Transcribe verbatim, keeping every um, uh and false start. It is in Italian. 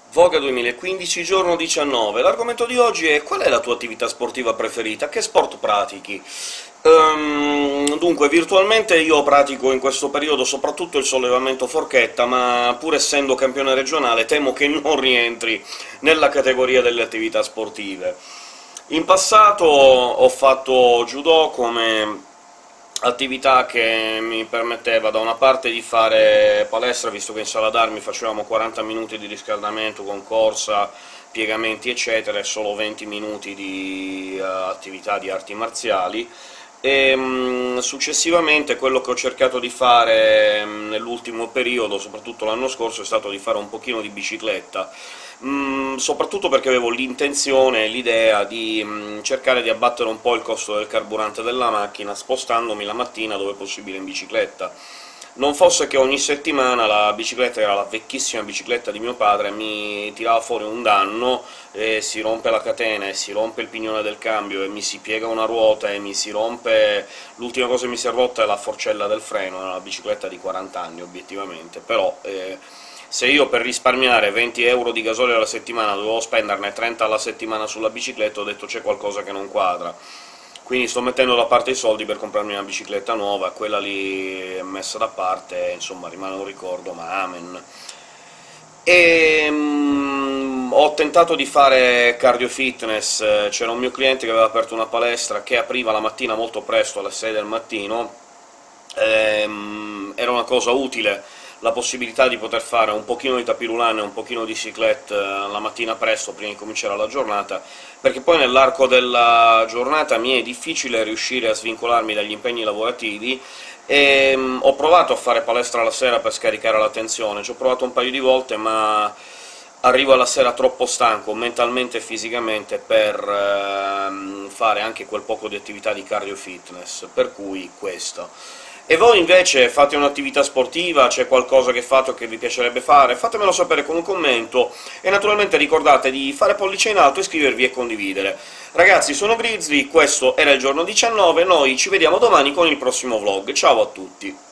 Voga duemilaquindici, giorno diciannove. L'argomento di oggi è: qual è la tua attività sportiva preferita? Che sport pratichi? Ehm, dunque, virtualmente io pratico in questo periodo soprattutto il sollevamento forchetta, ma pur essendo campione regionale temo che non rientri nella categoria delle attività sportive. In passato ho fatto judo come attività che mi permetteva da una parte di fare palestra, visto che in sala d'armi facevamo quaranta minuti di riscaldamento con corsa, piegamenti eccetera, e solo venti minuti di uh, attività di arti marziali, e mh, successivamente quello che ho cercato di fare mh, nell'ultimo periodo, soprattutto l'anno scorso, è stato di fare un pochino di bicicletta, mh, soprattutto perché avevo l'intenzione e l'idea di mh, cercare di abbattere un po' il costo del carburante della macchina, spostandomi la mattina dove possibile in bicicletta. Non fosse che ogni settimana la bicicletta era la vecchissima bicicletta di mio padre, mi tirava fuori un danno, e si rompe la catena, e si rompe il pignone del cambio, e mi si piega una ruota, e mi si rompe... l'ultima cosa che mi si è rotta è la forcella del freno, è una bicicletta di quaranta anni, obiettivamente, però... Eh, se io per risparmiare venti euro di gasolio alla settimana dovevo spenderne trenta alla settimana sulla bicicletta, ho detto c'è qualcosa che non quadra. Quindi sto mettendo da parte i soldi per comprarmi una bicicletta nuova, quella lì è messa da parte, insomma rimane un ricordo, ma amen. E mm, ho tentato di fare cardio fitness, c'era un mio cliente che aveva aperto una palestra che apriva la mattina molto presto, alle sei del mattino, e, mm, era una cosa utile la possibilità di poter fare un pochino di tapis e un pochino di cyclette la mattina presto, prima di cominciare la giornata, perché poi nell'arco della giornata mi è difficile riuscire a svincolarmi dagli impegni lavorativi, e um, ho provato a fare palestra la sera per scaricare la tensione, ci ho provato un paio di volte, ma arrivo alla sera troppo stanco, mentalmente e fisicamente, per uh, fare anche quel poco di attività di cardio fitness, per cui questo. E voi invece fate un'attività sportiva? C'è qualcosa che fate o che vi piacerebbe fare? Fatemelo sapere con un commento, e naturalmente ricordate di fare pollice in alto, iscrivervi e condividere. Ragazzi, sono Grizzly, questo era il giorno diciannove, noi ci vediamo domani con il prossimo vlog, ciao a tutti!